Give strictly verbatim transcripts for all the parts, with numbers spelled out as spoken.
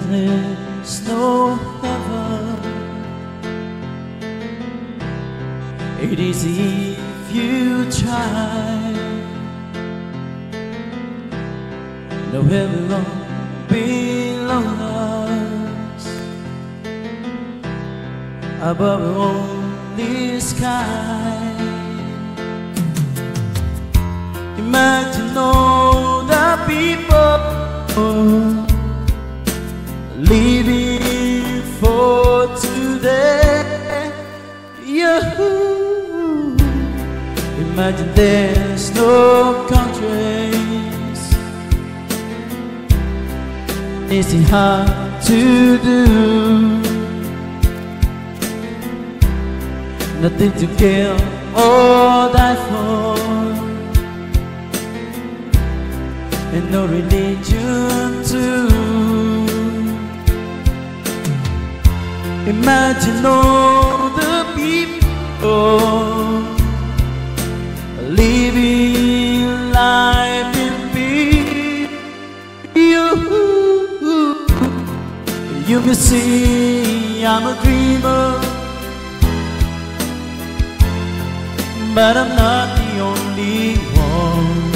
there's no heaven. It is if you try. No heaven or below us, above only sky. Imagine all the people living for today. You imagine there's no countries. It's hard to do. Nothing to kill or die for, and no religion too. Imagine all the people living life in peace. You, you can see I'm a dreamer, but I'm not the only one.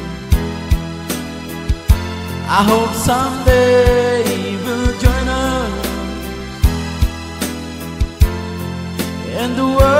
I hope someday you'll join us, and the world